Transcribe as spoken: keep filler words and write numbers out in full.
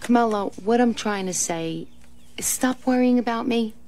Carmelo, what I'm trying to say is stop worrying about me.